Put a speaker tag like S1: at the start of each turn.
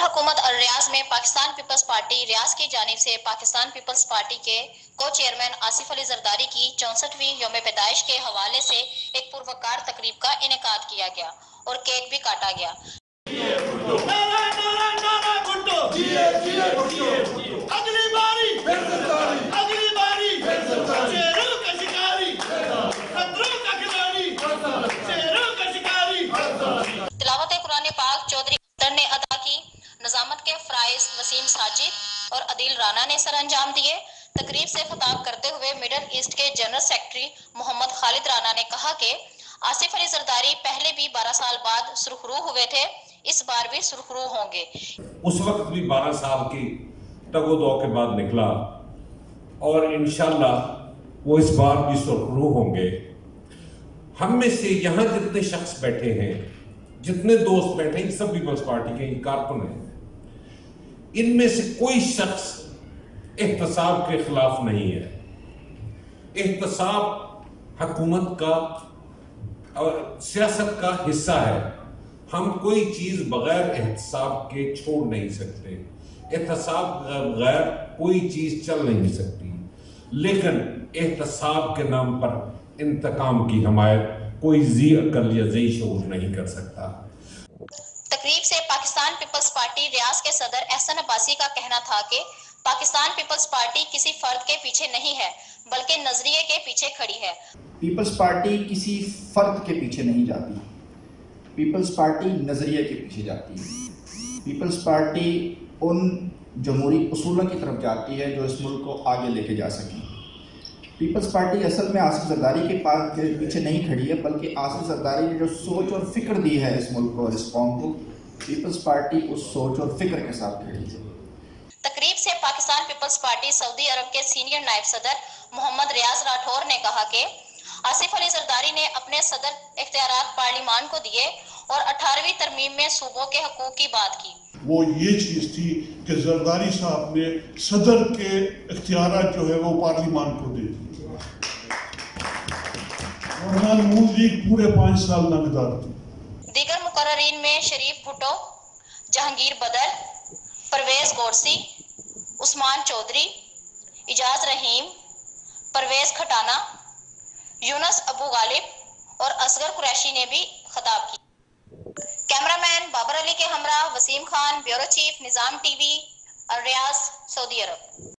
S1: हुकूमत रियाज में पाकिस्तान पीपल्स पार्टी रियाज की जानिब से पाकिस्तान पीपल्स पार्टी के को चेयरमैन आसिफ अली जरदारी की 64वीं यौम पैदाइश के हवाले से एक पुरवकार तकरीब का इनेकाद किया गया और केक भी काटा गया। तिलावत कुरान पाक चौधरी ने अदा की। नजामत के फ्राइज वसीम साजिद और अदील राना ने सर अंजाम दिए। तकरीब से खिताब करते हुए मिडल ईस्ट के जनरल सेक्रेटरी मोहम्मद खालिद राना ने कहा कि आसिफ अली जरदारी पहले भी 12 साल बाद सुरखरू हुए थे, इस बार भी सुरखरू होंगे।
S2: उस वक्त भी 12 साल की टगो-दो के बाद निकला और इंशाल्लाह वो इस बार भी सुरखरू होंगे। हम में से यहाँ जितने शख्स बैठे हैं, जितने दोस्त बैठे हैं, सब पीपल्स पार्टी के कारकुन हैं। इनमें से कोई शख्स एहतसाब के खिलाफ नहीं है। एहतसाब हुकूमत का और सियासत का हिस्सा है। हम कोई चीज बगैर एहतसाब के छोड़ नहीं सकते। एहतसाब बगैर कोई चीज चल नहीं सकती। लेकिन एहतसाब के नाम पर इंतकाम की हमायत कोई जी अकल या जी शऊर नहीं कर सकता।
S1: तकरीब से पाकिस्तान पीपल्स पार्टी रियाज के सदर एहसन अब्बासी का कहना था कि पाकिस्तान पीपल्स पार्टी किसी फर्द के पीछे नहीं है, बल्कि नजरिए के पीछे खड़ी है।
S3: पीपल्स पार्टी किसी फर्द के पीछे नहीं जाती। पीपल्स पार्टी नजरिए के पीछे जाती है। पीपल्स पार्टी उन जमहूरी उसूलों की तरफ जाती है जो इस मुल्क को आगे लेके जा सकें। पीपल्स पार्टी असल में आसिफ जरदारी के पीछे नहीं खड़ी है, बल्कि आसिफ जरदारी ने जो सोच और फिक्र दी है इस मुल्क को और इस कौम को, पीपल्स पार्टी उस सोच और फिक्र के साथ खड़ी है।
S1: तकरीब से पाकिस्तान पीपल्स पार्टी सऊदी अरब के सीनियर नायब सदर मोहम्मद रियाज राठौर ने कहा कि आसिफ अली जरदारी ने अपने सदर इख्तियारात पार्लिमान को दिए और 18वीं तरमीम में सूबों के हकूक की बात की।
S4: वो ये चीज थी कि जरदारी साहब ने सदर के इख्तियारात जो है वो पार्लिमान को दे दी और नून लीग पूरे 5 साल नगदार थी।
S1: दीगर मुकर्ररीन में शरीफ भुट्टो, जहांगीर बदर, परवेज गोरसी, उस्मान चौधरी, इजाज रहीम, परवेज खटाना, यूनस अबू गालिब और असगर कुरैशी ने भी खिताब किया। कैमरामैन बाबर अली के हमरा Waseem Khan, bureau chief Nizam TV, Riyadh, सऊदी अरब।